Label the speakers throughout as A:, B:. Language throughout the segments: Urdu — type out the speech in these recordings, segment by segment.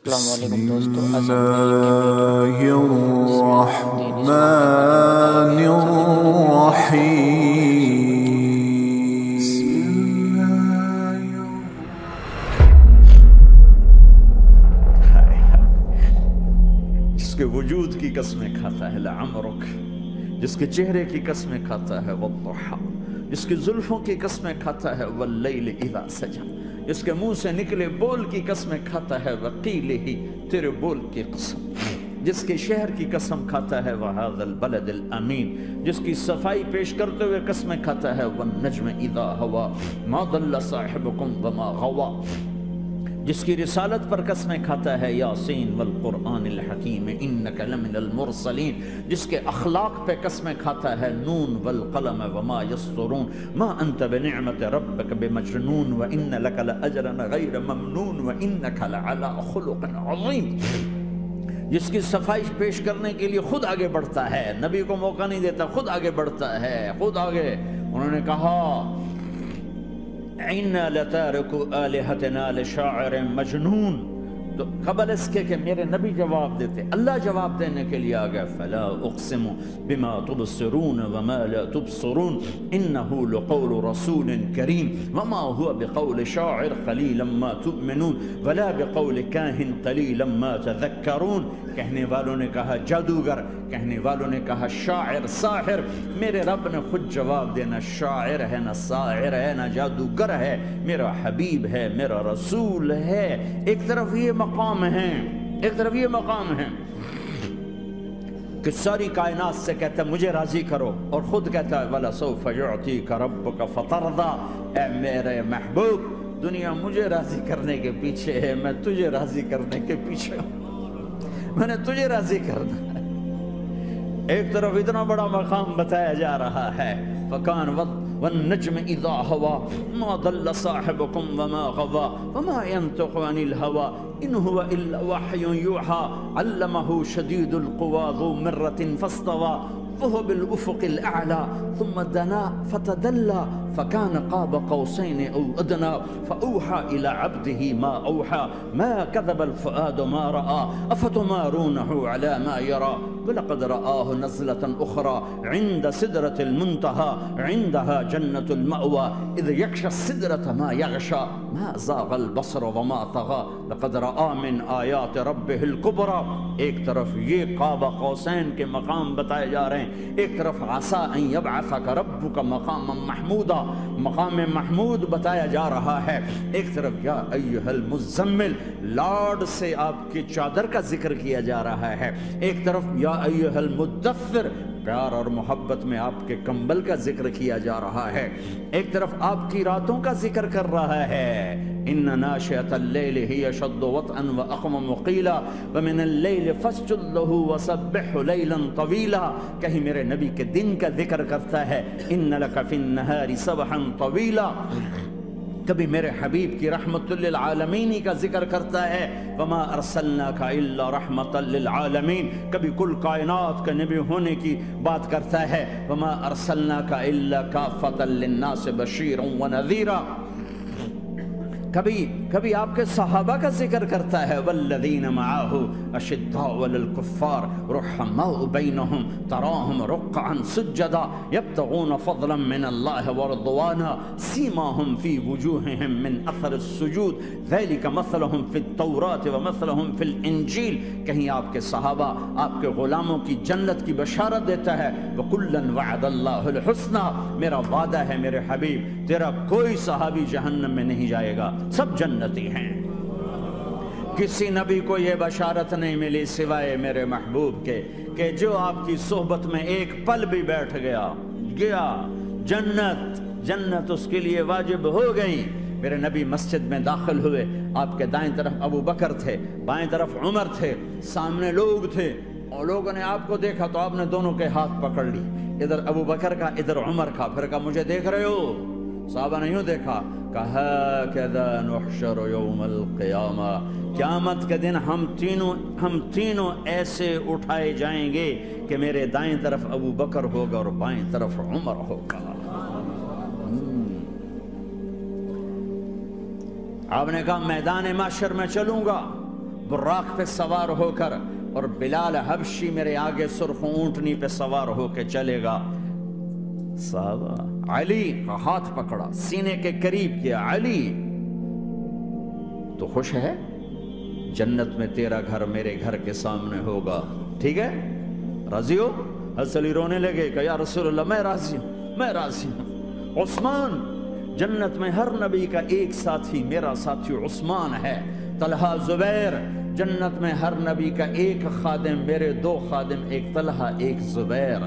A: السلام علیکم دوستو،
B: بسم
A: اعظم بھائی
B: الله
A: کے
B: الرحمن الرحیم.
C: جس کے وجود کی قسمیں کھاتا ہے لعمرک، جس کے چہرے کی قسمیں کھاتا ہے والضحی، جس کی زلفوں کی قسمیں کھاتا ہے واللیل اذا سجا، جس کے منہ سے نکلے بول کی قسمیں کھاتا ہے وقیلہ، تیرے بول کی قسم، جس کے شہر کی قسم کھاتا ہے وہذا البلد الامین، جس کی صفائی پیش کرتے ہوئے قسمیں کھاتا ہے والنجم اذا ہوا ما ضل صاحبکم وما غوا، جس کی رسالت پر قسمیں کھاتا ہے یاسین والقرآن الحکیم انک لمن المرسلین، جس کے اخلاق پہ قسمیں کھاتا ہے نون والقلم وما یسطرون ما انت بنعمت ربک بمجنون وان لک لاجرا غیر ممنون وانک لعلی خلق عظیم، جس کی صفائی پیش کرنے کے لیے خود آگے بڑھتا ہے، نبی کو موقع نہیں دیتا، خود آگے بڑھتا ہے، خود آگے. انہوں نے کہا اِنَّا لَتَارِكُ آلِهَتِنَا لِشَاعِرٍ مَجْنُونَ، تو قبل اس کے کہ میرے نبی جواب دیتے، اللہ جواب دینے کے لیے آگیا فَلَا أُقْسِمُ بِمَا تُبْصِرُونَ وَمَا لَا تُبْصِرُونَ إِنَّهُ لَقَوْلُ رَسُولٍ كَرِيمٍ وَمَا هُوَ بِقَوْلِ شَاعِرٍ قَلِيلًا مَا تُؤْمِنُونَ وَلَا بِقَوْلِ كَاهِنٍ قَلِيلًا مَا تَذَكَّرُونَ. کہنے والوں نے کہا جادوگر، کہنے والوں نے کہا شاعر، ساحر، میرے رب نے خود جواب دینا شاعر ہے نہ ساحر ہے نہ جادوگر ہے، میرا حبیب ہے، میرا رسول ہے. ایک طرف یہ مقام ہے، ایک طرف یہ مقام ہے کہ ساری کائنات سے کہتا ہے مجھے راضی کرو، اور خود کہتا ہے وَلَسَوْفَ يُعْطِيكَ رَبُّكَ فَتَرْضَى، اے میرے محبوب دنیا مجھے راضی کرنے کے پیچھے ہے، میں تجھے راضی کرنے کے پیچھے ہوں، میں نے تجھے راضی کرنا ہے. ایک طرف اتنا بڑا مقام بتایا جا رہا ہے فَكَانَ وَالنَّجْمِ إِذَا هَوَى مَا ضَلَّ صَاحِبُكُمْ وَمَا غَوَى وَمَا يَنْطِقُ عَنِ الْهَوَى إِنْ هُوَ إِلَّا وَحْيٌ يُوحَى عَلَّمَهُ شَدِيدُ الْقُوَى ذُو مِرَّةٍ فَاسْتَوَى وَهُوَ بِالْأُفُقِ الْأَعْلَى ثُمَّ دَنَا فَتَدَلَّى فَكَانَ قَابَ قَوْسَيْنِ أَوْ أَدْنَى فَأَوْحَى إِلَى عَبْدِهِ مَا أَوْحَى مَا كَذَبَ الْفُؤَادُ مَا رَأَى أَفَتُمَارُونَهُ عَلَى مَا يَرَى وَلَقَدْ رَآهُ نَزْلَةً أُخْرَى عِنْدَ سِدْرَةِ الْمُنْتَهَى عِنْدَهَا جَنَّةُ الْمَأْوَى إِذْ يَغْشَى السِّدْرَةَ مَا يَغْشَى مَا زَاغَ الْبَصَرُ وَمَا طَغَى لَقَدْ رَآ مِنْ آيَاتِ رَبِّهِ الْكُبْرَى. ایک طرف یہ قاب قوسین کے مقام بتائے جا رہے ہیں، ایک طرف عسى أن يبعثك ربك مقاما محمودا، مقام محمود بتایا جا رہا ہے. ایک طرف یا ایھا المزمل، لاڈ سے آپ کی چادر کا ذکر کیا جا رہا ہے، ایک طرف یا ایھا المدثر، پیار اور محبت میں آپ کے کمبل کا ذکر کیا جا رہا ہے، ایک طرف آپ کی راتوں کا ذکر کر رہا ہے ان ناشئۃ اللیل ہی اشد وطئا واقوم قیلا ومن اللیل فاسجد لہ وسبحہ لیلا طویلا. کہیں میرے نبی کے دن کا ذکر کرتا ہے ان لک فی النہار سبحا طویلا، کبھی میرے حبیب کی رحمت للعالمین کا ذکر کرتا ہے وما ارسلناک الا رحمتا للعالمین، کبھی کل کائنات کا نبی ہونے کی بات کرتا ہے وما ارسلناک الا کافتا للناس بشیرا ونذیرا. کبھی آپ کے صحابہ کا ذکر کرتا ہے والذین معاہ اشداء علی الکفار رحماء بینہم تراہم رکعا سجدا یبتغون فضلا من اللہ ورضوانا سیماہم فی وجوہہم من اثر السجود ذلک مثلہم فی التوراۃ ومثلہم فی الانجیل. کہیں آپ کے صحابہ آپ کے غلاموں کی جنت کی بشارت دیتا ہے وکلا وعد اللہ الحسنى، میرا وعدہ ہے میرے حبیب تیرا کوئی صحابی جہنم میں نہیں جائے گا، سب جنتی ہیں. کسی نبی کو یہ بشارت نہیں ملی سوائے میرے محبوب کے کہ جو آپ کی صحبت میں ایک پل بھی بیٹھ گیا جنت اس کے لیے واجب ہو گئی. میرے نبی مسجد میں داخل ہوئے، آپ کے دائیں طرف ابو بکر تھے، بائیں طرف عمر تھے، سامنے لوگ تھے، اور لوگوں نے آپ کو دیکھا تو آپ نے دونوں کے ہاتھ پکڑ لی، ادھر ابو بکر کا ادھر عمر کا، پھر کہا مجھے دیکھ رہے ہو؟ صحابہ نے یوں دیکھا، کہا کذا نحشر یوم القیامہ، قیامت کے دن ہم تینوں ایسے اٹھائے جائیں گے کہ میرے دائیں طرف ابو بکر ہوگا اور بائیں طرف عمر ہوگا. آپ نے کہا میدان محشر میں چلوں گا، براق پہ سوار ہو کر، اور بلال حبشی میرے آگے سرخ اونٹنی پہ سوار ہو کے چلے گا۔ صحابہ علی کا ہاتھ پکڑا، سینے کے قریب کیا، علی تو خوش ہے؟ جنت میں تیرا گھر میرے گھر کے سامنے ہوگا، ٹھیک ہے؟ راضی ہو؟ حضرت علی رونے لگے کہ یا رسول اللہ میں راضی ہوں، میں راضی ہوں۔ عثمان، جنت میں ہر نبی کا ایک ساتھی میرا ساتھی عثمان ہے۔ طلحہ، زبیر، جنت میں ہر نبی کا ایک خادم میرے دو خادم، ایک طلحہ ایک زبیر۔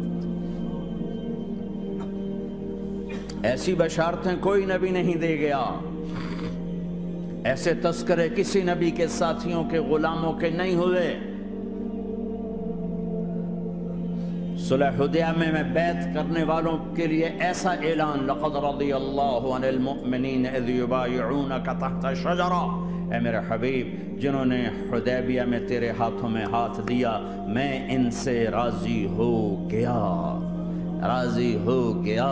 C: ایسی بشارتیں کوئی نبی نہیں دے گیا، ایسے تذکرے کسی نبی کے ساتھیوں کے غلاموں کے نہیں ہوئے۔ صلح حدیبیہ میں بیعت کرنے والوں کے لیے ایسا اعلان، لقد رضی اللہ عن المؤمنین اذ یبایعونک تحت الشجرہ، اے میرے حبیب جنہوں نے حدیبیہ میں تیرے ہاتھوں میں ہاتھ دیا، میں ان سے راضی ہو گیا، راضی ہو گیا۔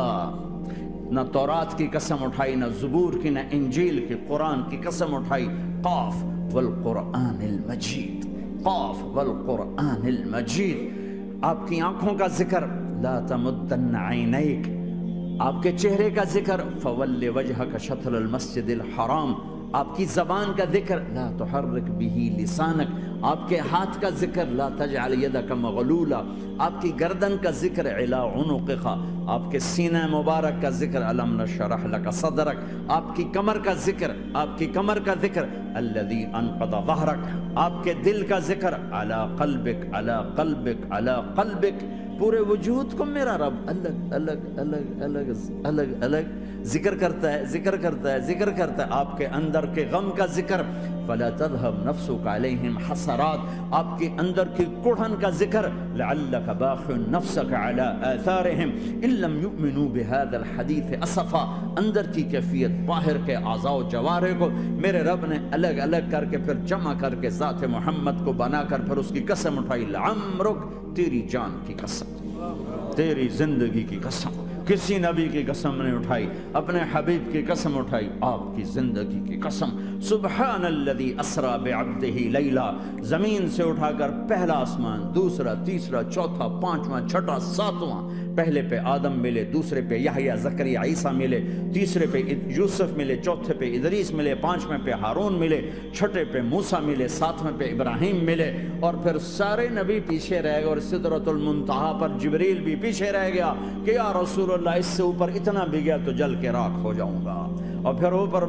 C: نہ تورات کی قسم اٹھائی، نہ زبور کی، نہ انجیل کی، قرآن کی قسم اٹھائی۔ قاف والقرآن المجید، قاف والقرآن المجید۔ آپ کی آنکھوں کا ذکر، لا تمدن عینیک، آپ کے چہرے کا ذکر، فول وجہک شطر المسجد الحرام، آپ کی زبان کا ذکر، لا تحرک بہ لسانک، آپ کے ہاتھ کا ذکر، لا تجعل یدک مغلولا، آپ کی گردن کا ذکر، علی عنقک، آپ کے سینہ مبارک کا ذکر، الم نشرح لک صدرک، آپ کی کمر کا ذکر، آپ کی کمر کا ذکر، الذی انقض ظہرک، آپ کے دل کا ذکر، علی قلبک، علی قلبک، علی قلبک۔ پورے وجود کو میرا رب الگ الگ الگ الگ الگ الگ ذکر کرتا ہے، ذکر کرتا ہے، ذکر کرتا ہے۔ آپ کے اندر کے غم کا ذکر، فلا تذهب نفسك علیہم حسرات، آپ کے اندر کی کڑھن کا ذکر، لعلک باخع نفسك على آثارهم ان لم يؤمنوا بهذا الحديث اسفا، اندر کی کیفیت، باہر کے اعضاء و جوارح کو میرے رب نے الگ الگ کر کے پھر جمع کر کے ذات محمد کو بنا کر پھر اس کی قسم اٹھائی، لعمرک، تیری جان کی قسم، تیری زندگی کی قسم۔ کسی نبی کی قسم نہیں اٹھائی، اپنے حبیب کی قسم اٹھائی، آپ کی زندگی کی قسم۔ سبحان الذی اسریٰ بعبدہ لیلا، زمین سے اٹھا کر پہلا آسمان، دوسرا، تیسرا، چوتھا، پانچواں، چھٹا، ساتواں، پہلے پہ آدم ملے، دوسرے پہ یحییٰ، زکریا، عیسیٰ ملے، تیسرے پہ یوسف ملے، چوتھے پہ ادریس ملے، پانچویں پہ ہارون ملے، چھٹے پہ موسیٰ ملے، ساتویں پہ ابراہیم ملے، اور پھر سارے نبی پیچھے رہ گئے، اور سدرۃ المنتہا پر جبریل بھی پیچھے رہ گیا کہ یا رسول اللہ اس سے اوپر اتنا بھی گیا تو جل کے راکھ ہو جاؤں گا۔ اور پھر اوپر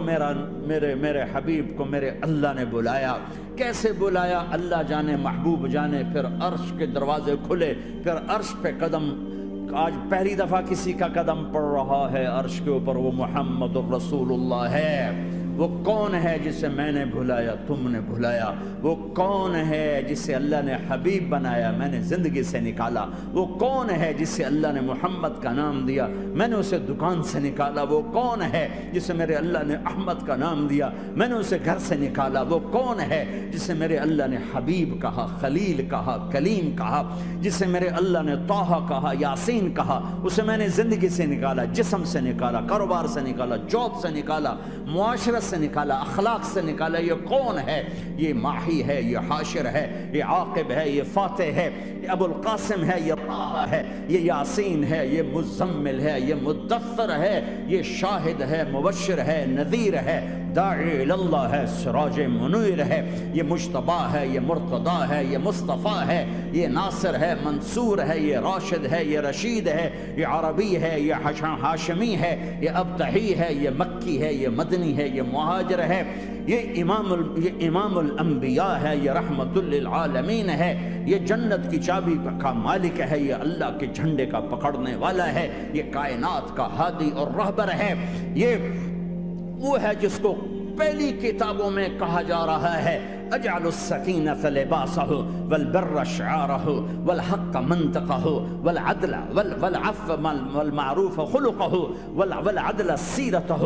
C: میرے حبیب کو میرے اللہ نے بلایا۔ کیسے بلایا اللہ جانے، محبوب جانے۔ پھر عرش کے دروازے کھلے، پھر عرش پہ قدم، آج پہلی دفعہ کسی کا قدم پڑ رہا ہے عرش کے اوپر، وہ محمد الرسول اللہ ہے۔ وہ کون ہے جسے میں نے بھلایا، تم نے بھلایا؟ وہ کون ہے جسے اللہ نے حبیب بنایا، میں نے زندگی سے نکالا؟ وہ کون ہے جسے اللہ نے محمد کا نام دیا، میں نے اسے دکان سے نکالا؟ وہ کون ہے جسے میرے اللہ نے احمد کا نام دیا، میں نے اسے گھر سے نکالا؟ وہ کون ہے جسے میرے اللہ نے حبیب کہا، خلیل کہا، کلیم کہا، جسے میرے اللہ نے طٰہٰ کہا، یاسین کہا؟ اسے میں نے زندگی سے نکالا، جسم سے نکالا، کاروبار سے نکالا، جاب سے نکالا، معاشرت سے نکالا، اخلاق سے نکالا۔ یہ کون ہے؟ یہ ماہی ہے، یہ حاشر ہے، یہ عاقب ہے، یہ فاتح ہے، یہ ابو القاسم ہے، یہ طٰہٰ ہے، یہ یاسین ہے، یہ مزمل ہے، یہ مدثر ہے، یہ شاہد ہے، مبشر ہے، نذیر ہے، داعی اللہ ہے، سراج منیر ہے، یہ مجتبیٰ ہے، یہ مرتضیٰ ہے، یہ مصطفیٰ ہے، یہ ناصر ہے، منصور ہے، یہ راشد ہے، یہ رشید ہے، یہ عربی ہے، یہ ہاشمی ہے، یہ ابتحی ہے، یہ مکی ہے، یہ مدنی ہے، یہ مہاجر ہے، یہ امام الانبیاء ہے، یہ رحمت للعالمین ہے، یہ جنت کی چابی کا مالک ہے، یہ اللہ کے جھنڈے کا پکڑنے والا ہے، یہ کائنات کا ہادی اور رہبر ہے۔ یہ وہ ہے جس کو پہلی کتابوں میں کہا جا رہا ہے اجعل السکینۃ لباسہ والبر شعارہ والحق منطقہ والعدل والعفو والمعروف خلقہ والعدل سیرتہ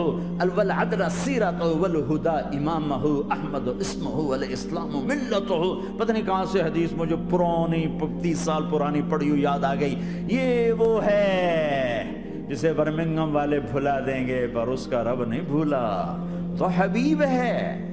C: والہدى امامہ احمد اسمہ والاسلام ملتہ۔ پتہ نہیں کہاں سے حدیث مجھے پرانی 30 سال پرانی پڑھی ہوئی یاد آ گئی۔ یہ وہ ہے جسے برمنگم والے بھلا دیں گے پر اس کا رب نہیں بھولا، تو حبیب ہے، وہ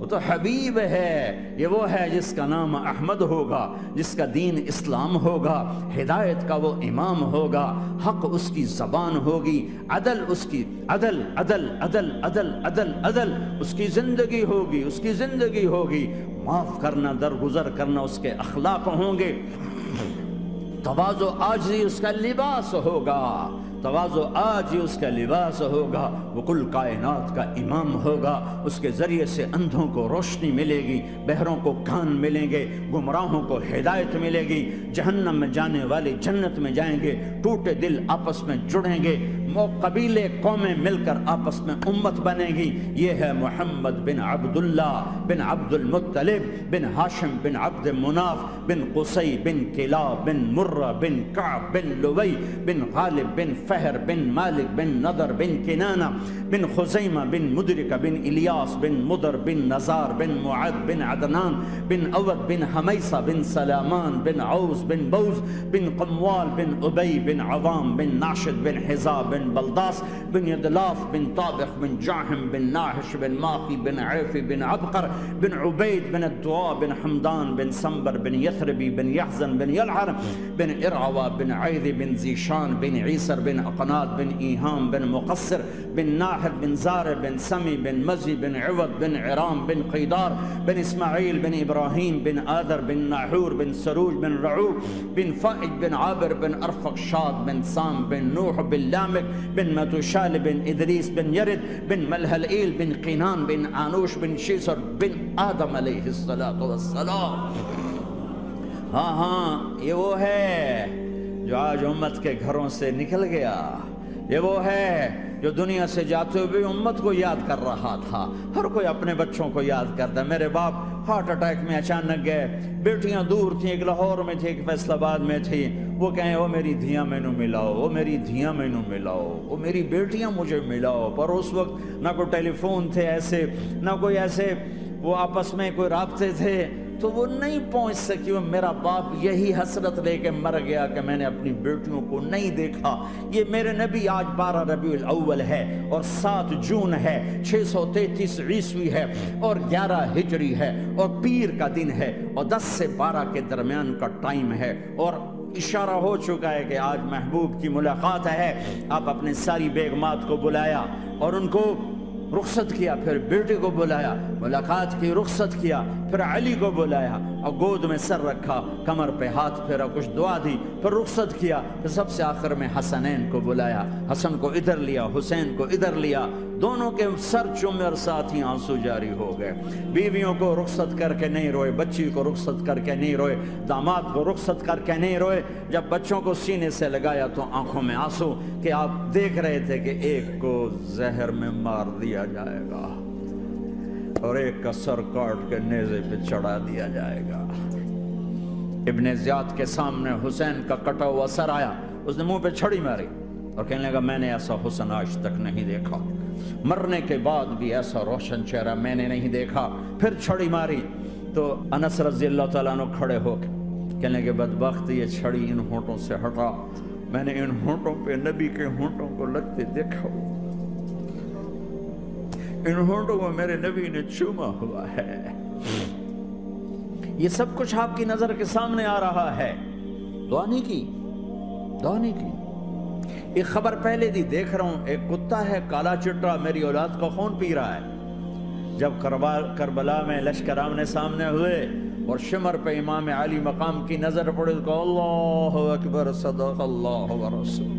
C: تو حبیب ہے، یہ وہ ہے جس کا نام احمد ہوگا، جس کا دین اسلام ہوگا، ہدایت کا وہ امام ہوگا، حق اس کی زبان ہوگی، عدل اس کی عدل عدل عدل عدل عدل عدل اس کی زندگی ہوگی، اس کی زندگی ہوگی، معاف کرنا، درگزر کرنا اس کے اخلاق ہوں گے، تواضع عاجزی اس کا لباس ہوگا، تواضع آج ہی اس کا لباس ہوگا، وہ کل کائنات کا امام ہوگا، اس کے ذریعے سے اندھوں کو روشنی ملے گی، بہروں کو کان ملیں گے، گمراہوں کو ہدایت ملے گی، جہنم میں جانے والے جنت میں جائیں گے، ٹوٹے دل آپس میں جڑیں گے، قبیلے قومیں مل کر آپس میں امت بنے گی۔ یہ ہے محمد بن عبداللہ بن عبد المطلب بن ہاشم بن عبد مناف بن قصی بن کلاب بن مرہ بن کعب بن لوی بن غالب بن فہر بن مالک بن نضر بن کنانہ بن خزیمہ بن مدرکہ بن الیاس بن مدر بن نزار بن معد بن عدنان بن اود بن حمیسہ بن سلامان بن عوز بن بوز بن قموال بن ابی بن عوام بن ناشد بن حزاب بن بلداس بن یدلاف بن طابخ بن جاہم بن ناحش بن ماخی بن عیفی بن عبقر بن عبید بن الدعاء بن حمدان بن سنبر بن یثربی بن یحزن بن یلعر بن ارعوا بن عیذ بن زیشان بن عیسر بن اقناد بن ایہام بن مقصر بن ناحر بن زار بن سمی بن مزی بن عوض بن عرام بن قیدار بن اسماعیل بن ابراہیم بن آدر بن ناحور بن سروج بن رعوب بن فائج بن عابر بن ارفق شاد بن سام بن نوح بن لامک بن متوشال بن ادریس بن یرد بن ملحلئیل بن قینان بن آنوش بن شیسر بن آدم علیہ السلام۔ ہاں یہ وہ ہے جو آج امت کے گھروں سے نکل گیا، یہ وہ ہے جو دنیا سے جاتے ہوئے امت کو یاد کر رہا تھا۔ ہر کوئی اپنے بچوں کو یاد کرتا ہے۔ میرے باپ ہارٹ اٹیک میں اچانک گئے، بیٹیاں دور تھیں، ایک لاہور میں تھی، ایک فیصل آباد میں تھی، وہ کہیں وہ میری دھیاں مینوں ملاؤ، وہ میری دھیاں مینوں ملاؤ، وہ میری بیٹیاں مجھے ملاؤ۔ پر اس وقت نہ کوئی ٹیلی فون تھے ایسے، نہ کوئی ایسے وہ آپس میں کوئی رابطے تھے، تو وہ نہیں پہنچ سکی۔ وہ میرا باپ یہی حسرت لے کے مر گیا کہ میں نے اپنی بیٹیوں کو نہیں دیکھا۔ یہ میرے نبی آج 12 ربیع الاول ہے اور 7 جون ہے، 633 عیسوی ہے اور 11 ہجری ہے اور پیر کا دن ہے اور 10 سے 12 کے درمیان کا ٹائم ہے، اور اشارہ ہو چکا ہے کہ آج محبوب کی ملاقات ہے۔ آپ اپنے ساری بیگمات کو بلایا اور ان کو رخصت کیا، پھر بیٹے کو بلایا، ملاقات کی، رخصت کیا، پھر علی کو بلایا اور گود میں سر رکھا، کمر پہ ہاتھ پھیرا، کچھ دعا دی، پھر رخصت کیا، پھر سب سے آخر میں حسنین کو بلایا، حسن کو ادھر لیا، حسین کو ادھر لیا، دونوں کے سر چومے اور ساتھ ہی آنسو جاری ہو گئے۔ بیویوں کو رخصت کر کے نہیں روئے، بچی کو رخصت کر کے نہیں روئے، داماد کو رخصت کر کے نہیں روئے۔ جب بچوں کو سینے سے لگایا تو آنکھوں میں آنسو، کہ آپ دیکھ رہے تھے کہ ایک کو زہر میں مار دیا جائے گا اور ایک کا سر کاٹ کے نیزے پہ چڑھا دیا جائے گا۔ ابن زیاد کے سامنے حسین کا کٹا ہوا سر آیا، اس نے منہ پہ چھڑی ماری اور کہنے لگا میں نے ایسا حسن آج تک نہیں دیکھا، مرنے کے بعد بھی ایسا روشن چہرہ میں نے نہیں دیکھا۔ پھر چھڑی ماری تو انس رضی اللہ تعالیٰ عنہ کھڑے ہو کے کہنے لگے بدبخت یہ چھڑی ان ہونٹوں سے ہٹا، میں نے ان ہونٹوں پہ نبی کے ہونٹوں کو لگتے دیکھا، ان ہونٹوں کو میرے نبی نے چوما ہوا ہے۔ یہ سب کچھ آپ کی نظر کے سامنے آ رہا ہے، دعا نہیں کی، دعا نہیں کی۔ ایک خبر پہلے دی دیکھ رہا ہوں، ایک کتا ہے کالا چٹا میری اولاد کا خون پی رہا ہے۔ جب کربلا میں لشکر آمنے سامنے ہوئے اور شمر پہ امام علی مقام کی نظر پڑے تو اللہ اکبر، صدق اللہ ورسول،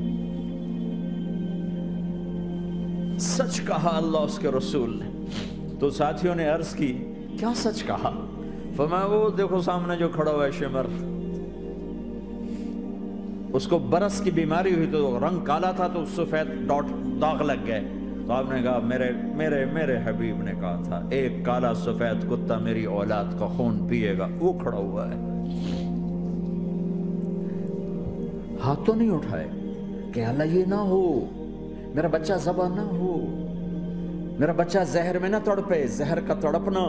C: سچ کہا اللہ اس کے رسول نے۔ تو ساتھیوں نے عرض کی کیا سچ کہا؟ فرمایا وہ دیکھو سامنے جو کھڑا ہوا ہے شمر، اس کو برس کی بیماری ہوئی تو رنگ کالا تھا تو سفید داغ لگ گئے، تو آپ نے کہا میرے حبیب نے کہا تھا ایک کالا سفید کتا میری اولاد کا خون پیے گا، وہ کھڑا ہوا ہے۔ ہاتھ تو نہیں اٹھائے کہ اللہ یہ نہ ہو، میرا بچہ ذبح نہ ہو، میرا بچہ زہر میں نہ تڑپے، زہر کا تڑپنا۔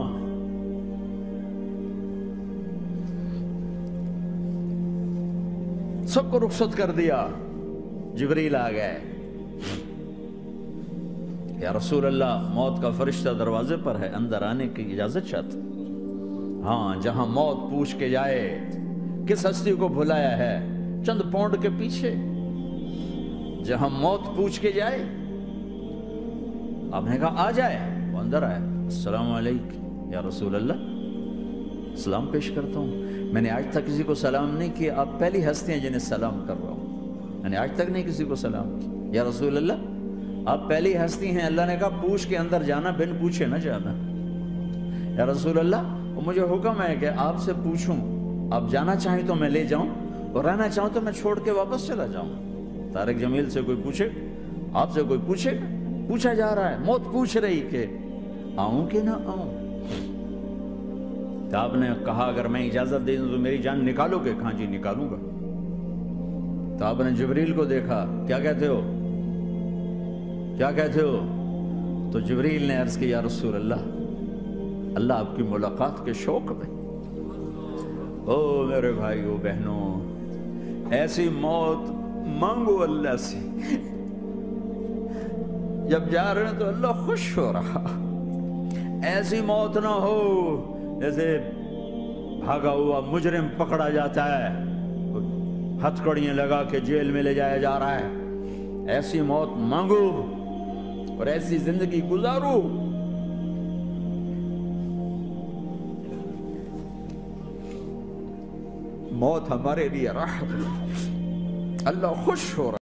C: سب کو رخصت کر دیا، جبریل آ گئے، یا رسول اللہ موت کا فرشتہ دروازے پر ہے، اندر آنے کی اجازت چاہتا۔ ہاں، جہاں موت پوچھ کے جائے کس ہستی کو بھلایا ہے چند پونڈ کے پیچھے، جہاں موت پوچھ کے جائے، آپ نے کہا آ جائے، وہ اندر آئے، السلام علیکم یا رسول اللہ، سلام پیش کرتا ہوں، میں نے آج تک کسی کو سلام نہیں کیا، آپ پہلی ہستی ہیں جنہیں سلام کر رہا ہوں، میں نے آج تک نہیں کسی کو سلام کیا یا رسول اللہ، آپ پہلی ہستی ہیں، اللہ نے کہا پوچھ کے اندر جانا، بن پوچھے نہ جانا، یا رسول اللہ مجھے حکم ہے کہ آپ سے پوچھوں، آپ جانا چاہیں تو میں لے جاؤں اور رہنا چاہوں تو میں چھوڑ کے واپس چلا جاؤں۔ طارق جمیل سے کوئی پوچھے، آپ سے کوئی پوچھے، پوچھا جا رہا ہے، موت پوچھ رہی کہ آؤں کہ نہ آؤں؟ تو آپ نے کہا اگر میں اجازت دے دوں تو میری جان نکالو گے؟ کہاں جی نکالوں گا۔ تو آپ نے جبریل کو دیکھا، کیا کہتے ہو، کیا کہتے ہو؟ تو جبریل نے عرض کی یا رسول اللہ، اللہ آپ کی ملاقات کے شوق میں۔ او میرے بھائیو بہنوں، ایسی موت مانگو اللہ سے، جب جا رہے ہیں تو اللہ خوش ہو رہا، ایسی موت نہ ہو جیسے بھاگا ہوا مجرم پکڑا جاتا ہے، ہتھکڑیاں لگا کے جیل میں لے جایا جا رہا ہے، ایسی موت مانگو اور ایسی زندگی گزارو۔ موت ہمارے لیے راحت ہے، اللہ خوش ہو رہا ہے۔